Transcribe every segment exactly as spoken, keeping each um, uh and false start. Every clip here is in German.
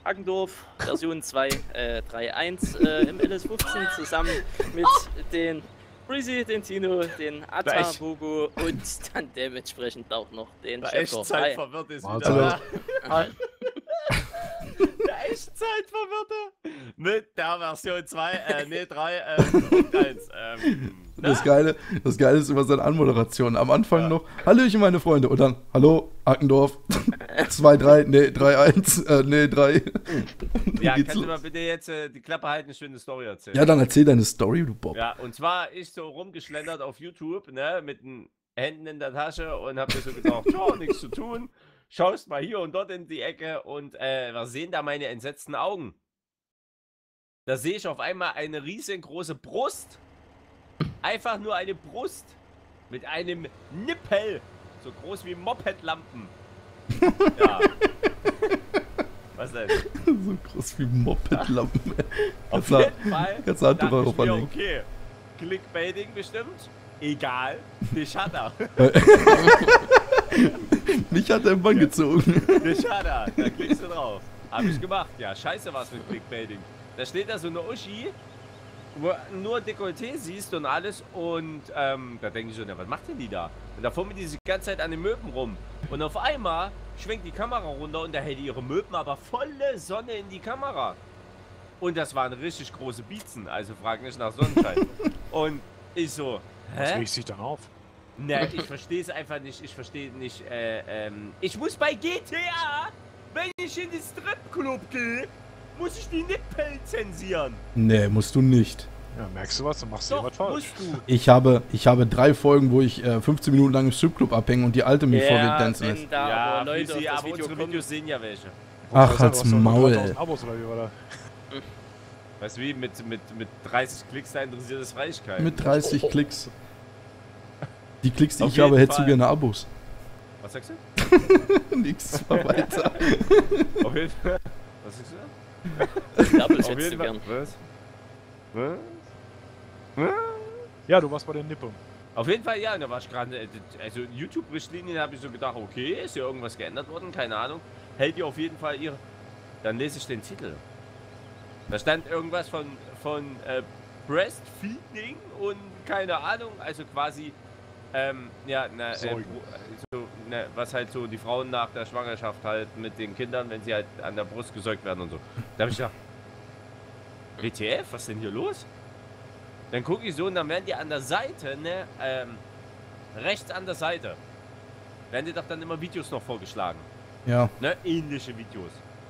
Hagendorf, Version zwei Punkt drei Punkt eins äh, im L S fünfzehn zusammen mit den Breezy, den Tino, den Atta, Bogo und dann dementsprechend auch noch den Chef. Echtzeit verwirrt ist wieder. Der Echtzeit-Verwirrte mit der Version zwei, äh, nee, drei, äh, Punkt eins. Ähm, das, Geile, das Geile ist über seine Anmoderation. Am Anfang ja. noch, Hallöchen meine Freunde, und dann, hallo, Ackendorf, zwei, drei, nee, drei, eins, äh, nee, drei. Ja, kannst du mal bitte jetzt äh, die Klappe halten, eine schöne Story erzählen? Ja, dann erzähl deine Story, du Bob. Ja, und zwar, ich so rumgeschlendert auf YouTube, ne, mit den Händen in der Tasche und hab mir so gedacht, ja, nichts zu tun. Schaust mal hier und dort in die Ecke und äh, wir sehen da meine entsetzten Augen. Da sehe ich auf einmal eine riesengroße Brust. Einfach nur eine Brust. Mit einem Nippel. So groß wie Mopedlampen. Ja. Was denn? So groß wie Mopedlampen. Auf jeden Fall Ganz dachte ich mir, okay, Clickbaiting bestimmt. Egal. Dich hat er. Mich hat er im Bann gezogen. Dich hat er. Da klickst du drauf. Hab ich gemacht. Ja, scheiße was mit Clickbaiting. Da steht da so eine Uschi, wo nur Dekolleté siehst und alles. Und ähm, da denke ich so, na, was macht denn die da? Und da fummelt die sich die ganze Zeit an den Möben rum. Und auf einmal schwenkt die Kamera runter und da hält ihre Möben aber volle Sonne in die Kamera. Und das waren richtig große Biezen. Also frag nicht nach Sonnenschein. Und ich so, hä? Was riecht sich dann auf? Ne, ich verstehe es einfach nicht. Ich verstehe nicht. Äh, ähm, ich muss bei G T A, wenn ich in den Stripclub gehe, muss ich die Nippel zensieren. Nee, musst du nicht. Ja, merkst du was? Du machst dir Doch, was falsch. musst du. Ich habe, ich habe drei Folgen, wo ich äh, fünfzehn Minuten lang im Stripclub abhänge und die alte mir Ja, vortanzen wenn lässt. da Ja, aber Leute Lucy, auf das aber Video unsere kommen. Videos sehen ja welche. Ach, Was halt's hast du, Maul, dreitausend ey. Abos oder wie war das? Weißt du wie, mit, mit, mit dreißig Klicks da interessiert das Reichkeit. Mit dreißig Klicks. Die Klicks, die Auf ich habe, jeden hättest du Fall. gerne Abos. Was sagst du? Nix, mal weiter. Auf jeden Fall. Was sagst du? Die Doubles Auf hättest du jeden Fall. gern. Was? Was? Was? Ja, du warst bei den Nippeln. Auf jeden Fall, ja, da war ich gerade, also YouTube-Richtlinien habe ich so gedacht, okay, ist ja irgendwas geändert worden, keine Ahnung. Hält ihr auf jeden Fall ihre, dann lese ich den Titel. Da stand irgendwas von, von äh, Breastfeeding und keine Ahnung, also quasi, ähm, ja, na, äh, so, na, was halt so die Frauen nach der Schwangerschaft halt mit den Kindern, wenn sie halt an der Brust gesäugt werden und so. Da habe ich gedacht, W T F, was ist denn hier los? Dann gucke ich so und dann werden die an der Seite, ne, ähm, rechts an der Seite, werden dir doch dann immer Videos noch vorgeschlagen. Ja. Ne, ähnliche Videos.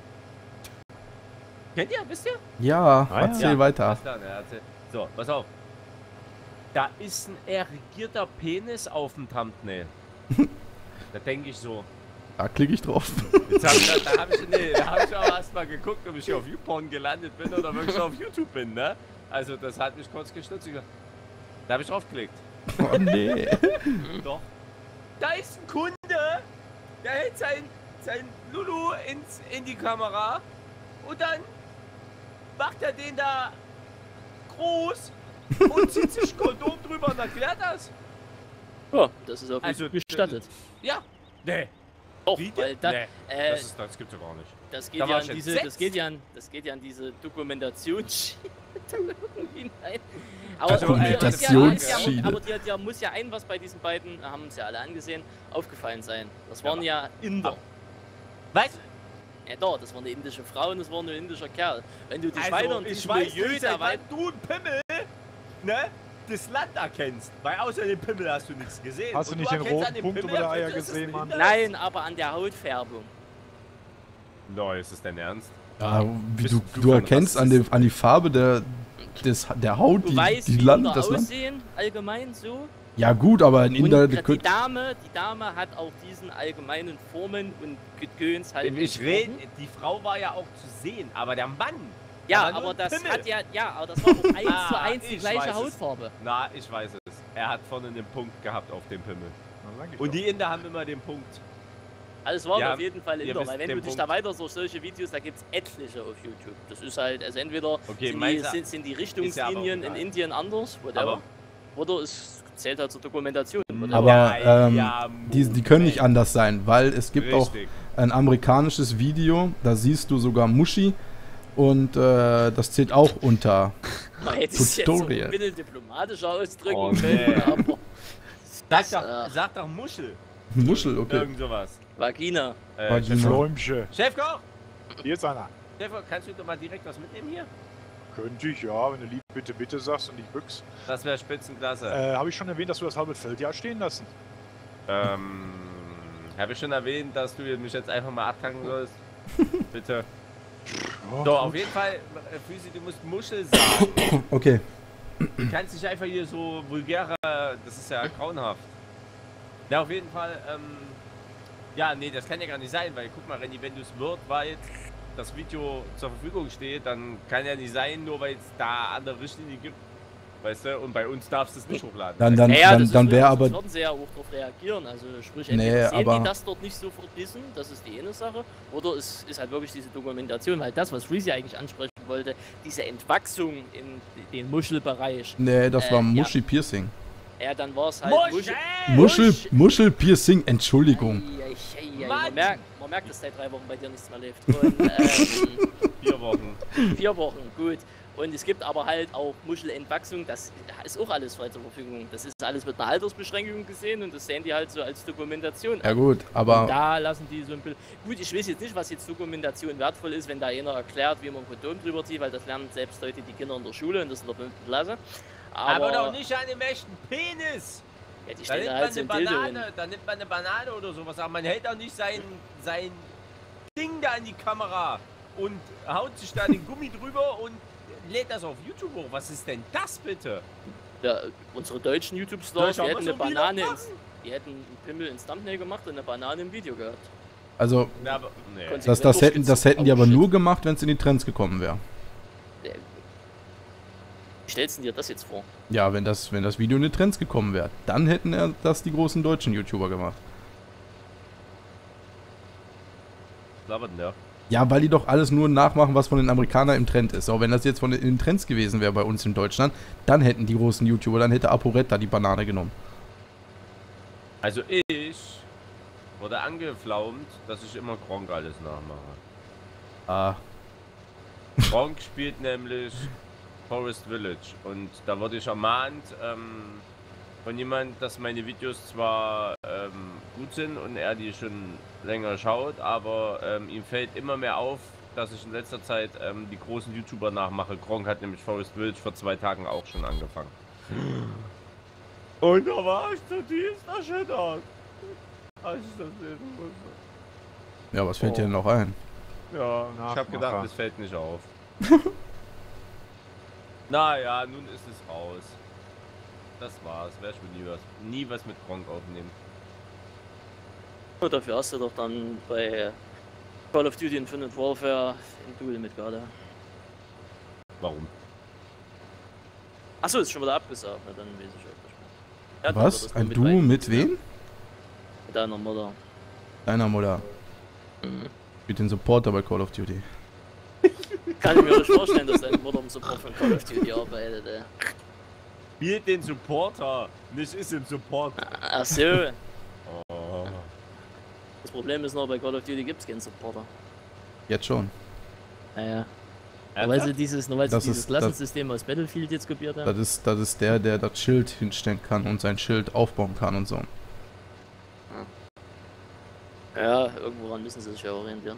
Kennt ihr, wisst ihr? Ja, Ah, ja. erzähl Ja, weiter. was dann, ja, erzähl. So, pass auf. Da ist ein erregierter Penis auf dem Thumbnail. Da denke ich so. Da klicke ich drauf. Jetzt hab ich, da habe ich, nee, da hab ich aber erstmal geguckt, ob ich hier auf YouPorn gelandet bin oder wirklich auf YouTube bin, ne? Also das hat mich kurz gestutzt. Da habe ich draufgeklickt. Oh nee. Doch. Da ist ein Kunde, der hält sein, sein Lulu ins, in die Kamera und dann macht er den da groß und zieht sich Kondom drüber und erklärt das. Ja, das ist auch Also, gestattet. Ja. Nee. Doch, Wie weil da, nee, äh, das, ist, das gibt's ja gar nicht. das geht da ja war an ich diese, entsetzt. das geht ja an, das geht ja an diese Dokumentationsschiene hinein. Dokumentationsschiene. Aber dir, dir muss ja ein, was bei diesen beiden, haben es ja alle angesehen, aufgefallen sein. Das waren ja, ja Inder. Was? Ja doch, das war eine indische Frau und das war ein indischer Kerl. Wenn du dich Also, weiter in ich diesem weiß Milieu nicht, da seit weit... wann du ein Pimmel, ne, das Land erkennst. Weil außer dem Pimmel hast du nichts gesehen. Hast du Und nicht den erkennst roten an dem Punkt Pimmel, über der Eier dass es gesehen, ein Mann? Inder Nein, ist? aber an der Hautfärbung. No, ist das dein Ernst? Ja, wie Bist du, du du von erkennst an, dem, an die Farbe der, des, der Haut, Du die, weißt, die wie Land, Inder das Land. aussehen, allgemein so. Ja gut, aber ein Und Inder... die, könnt- Dame, die Dame hat auch diesen allgemeinen Formen und Gedöns halt. Ich rede, entsprochen. die Frau war ja auch zu sehen, aber der Mann. Ja, aber nur aber ein das Pimmel. hat ja, ja, aber das war auch eins Ah, zu eins die ich gleiche weiß es. Hautfarbe. Na, ich weiß es. Er hat vorne einen Punkt gehabt auf dem Pimmel. Na, sag ich Und doch. die Inder haben immer den Punkt. Also es waren Ja, auf jeden Fall ihr Inder, wisst weil wenn den du dich Punkt. da weiter so solche Videos, da gibt es etliche auf YouTube. Das ist halt, also entweder Okay, sind, die, meins- sind, sind die ist ja aber Richtungslinien auch in egal. Indien anders, whatever. Aber- Oder es zählt halt zur Dokumentation. whatever. Aber Ja, ähm, ja, die, die können nicht Moment. anders sein, weil es gibt auch Richtig. ein amerikanisches Video, da siehst du sogar Muschi und äh, das zählt auch unter Man hätte es jetzt so ein Tutorial. bisschen diplomatischer ausdrücken Oh, können, nee. aber Sag doch, äh, sag doch Muschel. Muschel, okay. Irgend sowas. Vagina. Äh, Vagina. Fläumchen. Chefkoch! Hier ist einer. Chefkoch, kannst du doch mal direkt was mitnehmen hier? Könnte ich, ja, wenn du lieb bitte, bitte sagst und ich büchs. Das wäre Spitzenklasse. Äh, habe ich schon erwähnt, dass du das halbe Feldjahr stehen lassen? Ähm, habe ich schon erwähnt, dass du mich jetzt einfach mal abtanken sollst? Bitte. Oh, So, gut. auf jeden Fall, äh, Füßi, du musst Muschel sagen. Okay. Du kannst nicht einfach hier so vulgärer, das ist ja grauenhaft. Ja, auf jeden Fall, ähm, ja, nee, das kann ja gar nicht sein, weil guck mal, Renny, wenn du es wortweit das Video zur Verfügung steht, dann kann ja nicht sein, nur weil es da andere Richtlinien gibt, weißt du, und bei uns darfst du es nicht hochladen. Dann, dann, Naja, dann, das dann ist wäre aber... aber. würden sie ja auch darauf reagieren, also sprich, Nee, entweder sehen aber- die das dort nicht sofort wissen, das ist die eine Sache, oder es ist halt wirklich diese Dokumentation, weil das, was Freezy eigentlich ansprechen wollte, diese Entwachsung in den Muschelbereich, Nee, das Äh, war ja. Muschi-Piercing. ja, dann war es halt Muschel! Muschel, Musch- Muschel-Piercing, Entschuldigung. Ei, ei, ei, ei. Mann! Man, merkt, man merkt, dass seit drei Wochen bei dir nichts mehr läuft. Und, ähm, Vier Wochen. vier Wochen, gut. Und es gibt aber halt auch Muschelentwachsung, das ist auch alles frei zur Verfügung. Das ist alles mit einer Altersbeschränkung gesehen und das sehen die halt so als Dokumentation. Ja gut, Und aber da lassen die so ein Bild. Gut, ich weiß jetzt nicht, was jetzt Dokumentation wertvoll ist, wenn da einer erklärt, wie man ein Kondom drüber zieht, weil das lernen selbst heute die Kinder in der Schule und das in der fünften Klasse. Aber, Aber doch nicht an dem echten Penis! Ja, die Da stellen nimmt da man halt so eine ein Dildo hin. Banane, da nimmt man eine Banane oder sowas, aber man hält auch nicht sein, sein Ding da an die Kamera und haut sich da den Gummi drüber und lädt das auf YouTube hoch. Was ist denn das bitte? Ja, unsere deutschen YouTube-Stars, die Soll ich auch hätten mal eine so ein Video Banane machen? ins, die hätten einen Pimmel ins Thumbnail gemacht und eine Banane im Video gehabt. also Ja, aber, nee. Konsequent das, das hätten das hätten die Oh, aber shit. nur gemacht, wenn es in die Trends gekommen wäre. Wie stellst du dir das jetzt vor? Ja, wenn das wenn das Video in die Trends gekommen wäre, dann hätten er das die großen deutschen YouTuber gemacht. Labert denn der? Ja, weil die doch alles nur nachmachen, was von den Amerikanern im Trend ist. Auch wenn das jetzt von den, in den Trends gewesen wäre bei uns in Deutschland, dann hätten die großen YouTuber, dann hätte ApoRed die Banane genommen. Also ich wurde angeflaumt, dass ich immer Gronk alles nachmache. Ah, Gronk spielt nämlich Forest Village und da wurde ich ermahnt ähm, von jemand, dass meine Videos zwar ähm, gut sind und er die schon länger schaut, aber ähm, ihm fällt immer mehr auf, dass ich in letzter Zeit ähm, die großen YouTuber nachmache. Gronk hat nämlich Forest Village vor zwei Tagen auch schon angefangen. Und da war ich zutiefst erschüttert, als ich das lesen musste. ja, was fällt Oh. dir denn noch ein? Ja, ich habe Nachmacher. gedacht, es fällt nicht auf. Naja, nun ist es raus. Das war's. Werde ich wohl nie was, nie was mit Gronk aufnehmen. Und dafür hast du doch dann bei Call of Duty Infinite Warfare ein Duel mit gerade. Warum? Achso, ist schon wieder abgesagt, na dann weiß ich auch nicht mehr. Ja, dann wird Was? das Ein nur Duo rein- mit wem? Mit deiner Mutter. Deiner Mutter. Mhm. Mit den Supporter bei Call of Duty. Kann ich mir nicht vorstellen, dass deine Mutter im Support von Call of Duty arbeitet, ey. Spielt den Supporter, nicht ist im Support. Ach so. Oh. Das Problem ist nur, bei Call of Duty gibt es keinen Supporter. Jetzt schon. Naja. Nur weil sie dieses, nur weil sie Das dieses ist- das- Klassensystem aus Battlefield jetzt kopiert haben. Das ist, das ist der, der das Schild hinstellen kann und sein Schild aufbauen kann und so. Ja, irgendworan müssen sie sich ja orientieren.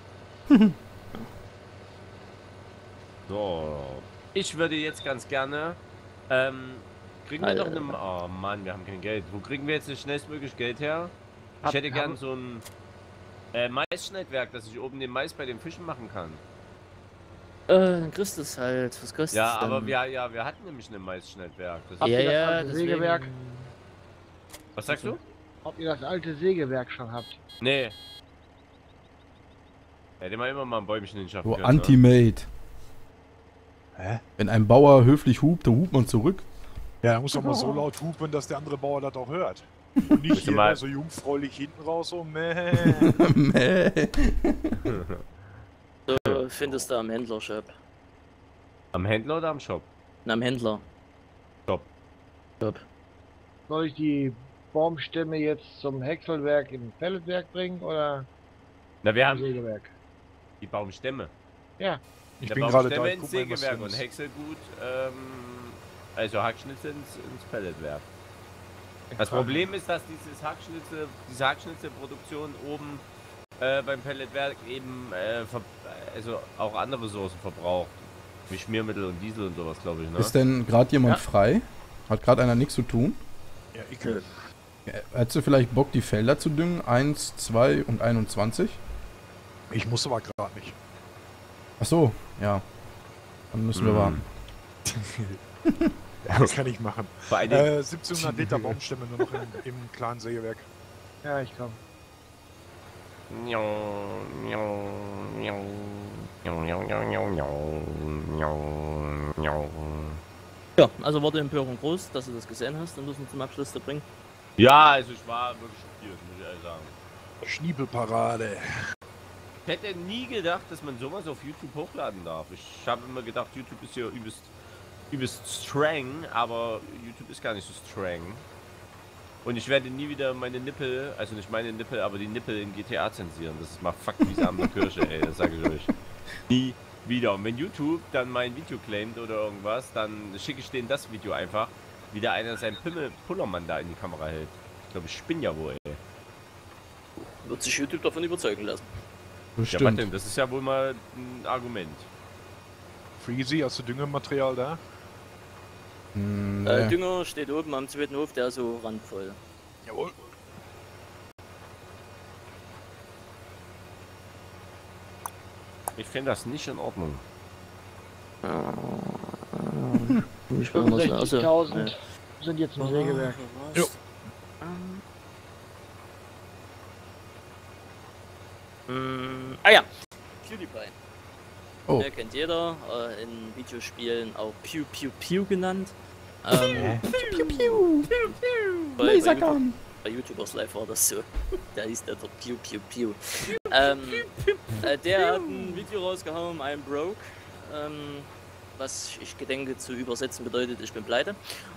So. Ich würde jetzt ganz gerne. Ähm, kriegen wir noch Alter. eine. Oh Mann, wir haben kein Geld. Wo kriegen wir jetzt das schnellstmöglich Geld her? Ich Hab- hätte gern hab- so ein äh, Maisschneidwerk, dass ich oben den Mais bei den Fischen machen kann. Äh, dann kriegst du es halt. Was kostet Ja, es dann? aber wir, ja, wir hatten nämlich ein Maisschneidwerk. Das Habt Ja, ihr das ja, alte deswegen... Sägewerk? Was sagst du? Ob ihr das alte Sägewerk schon habt? Nee. Hätte man immer mal ein Bäumchen hinschaffen So können. Anti-Made. Hä? Wenn ein Bauer höflich hupt, dann hupt man zurück. Ja, er muss doch mal so laut hupen, dass der andere Bauer das auch hört. Und nicht Willst du hier mal- so jungfräulich hinten raus, so meh. Mäh. So findest du am Händler-Shop. Am Händler oder am Shop? Na, am Händler. Shop. Shop. Soll ich die Baumstämme jetzt zum Häckselwerk im Pelletwerk bringen oder? Na, wir haben Sägewerk. die Baumstämme. Ja. Ich Der bin gerade da. Baumstämme ich ins guck mal, was Sägewerk drin und ist. Häckselgut, ähm, also Hackschnitzel ins, ins Pelletwerk. Das Problem ist, dass dieses Hackschnitzel, diese Hackschnitzelproduktion oben äh, beim Pelletwerk eben äh, ver also auch andere Ressourcen verbraucht. Wie Schmiermittel und Diesel und sowas, glaube ich, ne? Ist denn gerade jemand Ja. frei? Hat gerade einer nichts zu tun? Ja, ich will. Äh, Hättest du vielleicht Bock, die Felder zu düngen? eins, zwei und einundzwanzig? Ich muss aber gerade nicht. Ach so, ja. Dann müssen wir Mm. warten. Ja, das kann ich machen. Vor allen Dingen, Äh, siebzehnhundert Liter Baumstämme nur noch im, im kleinen Sägewerk. Ja, ich komm. Ja, also war die Empörung groß, dass du das gesehen hast und müssen zum Abschluss da bringen. ja, also ich war wirklich schockiert, muss ich ehrlich sagen. Schniebelparade. Ich hätte nie gedacht, dass man sowas auf YouTube hochladen darf. Ich habe immer gedacht, YouTube ist ja übelst, übelst streng, aber YouTube ist gar nicht so streng. Und ich werde nie wieder meine Nippel, also nicht meine Nippel, aber die Nippel in G T A zensieren. Das ist mal fuck wie Samen der Kirsche, ey, das sage ich euch. Nie wieder. Und wenn YouTube dann mein Video claimt oder irgendwas, dann schicke ich denen das Video einfach, wie da einer seinen Pimmel Pullermann da in die Kamera hält. Ich glaube, ich spinne ja wohl, ey. Wird sich YouTube davon überzeugen lassen. Ja, Bestimmt. warte, das ist ja wohl mal ein Argument. Freezy, hast du Düngematerial da? Hm, Äh, nee. Dünger steht oben am zweiten Hof, der ist so randvoll. Jawohl. Ich finde das nicht in Ordnung. Ich will mal sagen, also, fünfundsechzigtausend sind jetzt im Sägewerk. Jo. Ähm, ah ja, PewDiePie. Oh. Der kennt jeder, äh, in Videospielen auch Pew Pew Pew genannt. Ähm, bei, bei, YouTube, bei YouTubers Live war das so. Da hieß der dort Pew Pew Pew. Ähm, äh, der hat ein Video rausgehauen, I'm broke. Ähm, was ich gedenke zu übersetzen bedeutet, ich bin pleite.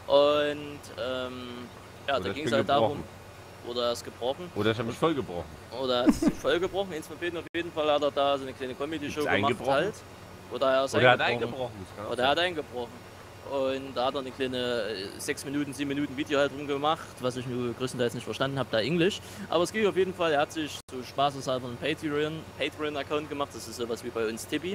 Und ähm, ja, Oder da ich ging es bin halt darum, gebrochen. oder er ist gebrochen, Oder ich habe mich voll gebrochen. oder hat sich voll gebrochen. Eins von beiden auf jeden Fall hat er da so eine kleine Comedy-Show Ist gemacht eingebrochen? halt. Oder er ist Oder er hat eingebrochen. eingebrochen. das kann auch Oder er hat eingebrochen. Und da hat er eine kleine sechs Minuten, sieben Minuten Video halt rumgemacht, was ich nur größtenteils nicht verstanden habe, da Englisch. Aber es ging auf jeden Fall, er hat sich so spaßeshalber einen Patreon, Patreon-Account gemacht, das ist sowas wie bei uns Tibi.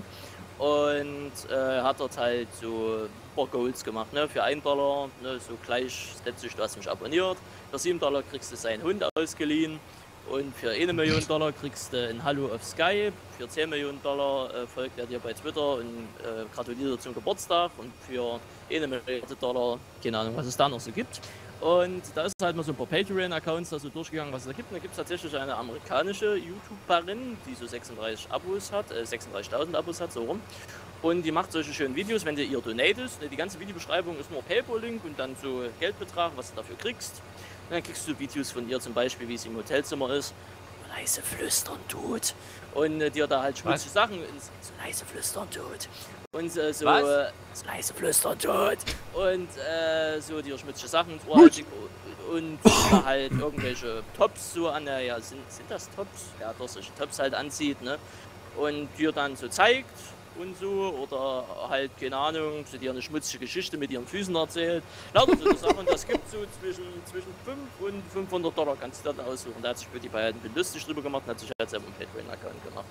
Und äh, hat dort halt so ein paar Goals gemacht, ne? Für einen Dollar, ne? So gleich letztlich, du hast mich abonniert. Für sieben Dollar kriegst du seinen Hund ausgeliehen. Und für eine Million Dollar kriegst du ein Hallo auf Skype. Für zehn Millionen Dollar äh, folgt er dir bei Twitter und äh, gratuliert dir zum Geburtstag. Und für eine Milliarde Dollar, keine Ahnung, was es da noch so gibt. Und da ist halt mal so ein paar Patreon-Accounts da so durchgegangen, was es da gibt. Und da gibt es tatsächlich eine amerikanische YouTuberin, die so sechsunddreißig Abos hat, äh, sechsunddreißigtausend Abos hat, so rum. Und die macht solche schönen Videos, wenn du ihr donatest. Die ganze Videobeschreibung ist nur PayPal-Link und dann so Geldbetrag, was du dafür kriegst. Und dann kriegst du Videos von ihr zum Beispiel, wie sie im Hotelzimmer ist, leise flüstern tut. Und äh, dir da halt schmutzige Sachen, so leise flüstern tut. Und äh, so, Was? äh, so leise flüstern tut. Und äh, so dir schmutzige Sachen ins Ohr halten. Und da halt irgendwelche Tops so an der, ja, sind, sind das Tops? Ja, doch, solche Tops halt anzieht, ne? Und dir dann so zeigt und so, oder halt, keine Ahnung, zu dir eine schmutzige Geschichte mit ihren Füßen erzählt. Lauter so Sachen, das gibt so zwischen, zwischen fünf und fünfhundert Dollar, kannst du dann aussuchen. Da hat sich PewDiePie halt ein bisschen lustig drüber gemacht und hat sich halt selber einen Patreon-Account gemacht.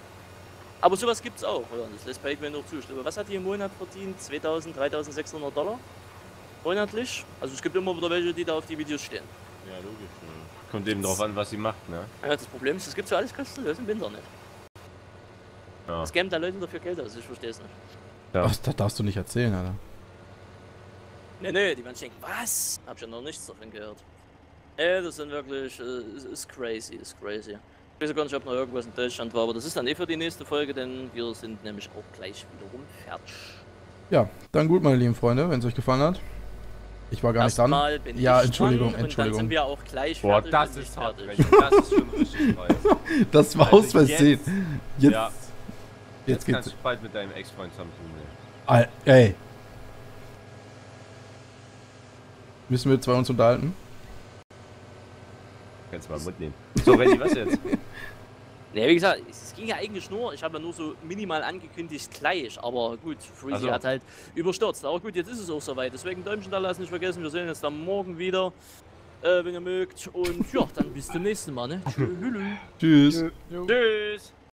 Aber sowas gibt's auch, oder? Das lässt Patreon noch zu. Ich glaube, was hat die im Monat verdient? zweitausend, dreitausendsechshundert Dollar? Monatlich? Also es gibt immer wieder welche, die da auf die Videos stehen. Ja, logisch. Ja. Kommt eben drauf an, was sie macht, ne? Ja, das Problem ist, es gibt so alles kostenlos im Internet. Ja. Es geben da Leute dafür Geld aus, ich verstehe es nicht. Ja. Das, das darfst du nicht erzählen, Alter. Nee, nee, die Menschen denken, was? Hab ich ja noch nichts davon gehört. Nee, das sind wirklich, äh, ist, ist crazy, ist crazy. Ich weiß gar nicht, ob noch irgendwas in Deutschland war, aber das ist dann eh für die nächste Folge, denn wir sind nämlich auch gleich wiederum fertig. Ja, dann gut, meine lieben Freunde, wenn es euch gefallen hat. Ich war gar nicht dran. Erstmal bin Ja, ich Entschuldigung, dran Entschuldigung. Und dann sind wir auch gleich Boah, fertig. das und ist nicht hart. fertig. Das ist schon richtig frei. Das war Also aus Versehen. jetzt- Jetzt, Ja, jetzt, jetzt geht's. kannst du bald mit deinem Ex-Freund zusammen tun. Ne? Al- Ey. Müssen wir zwei uns unterhalten? Kannst du mal mitnehmen. So, Renny, was jetzt? Ne, wie gesagt, es ging ja eigentlich nur, ich habe ja nur so minimal angekündigt gleich, aber gut, Freezy Also. hat halt überstürzt. Aber gut, jetzt ist es auch soweit, deswegen Däumchen da lassen, nicht vergessen, wir sehen uns dann morgen wieder, äh, wenn ihr mögt. Und ja, dann bis zum nächsten Mal, ne? Tschüss. Tschüss. Jo. Tschüss.